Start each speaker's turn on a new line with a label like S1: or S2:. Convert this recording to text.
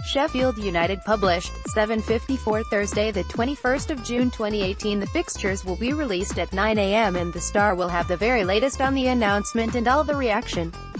S1: Sheffield United Published, 7:54 Thursday the 21st of June 2018. The fixtures will be released at 9 a.m. and the Star will have the very latest on the announcement and all the reaction.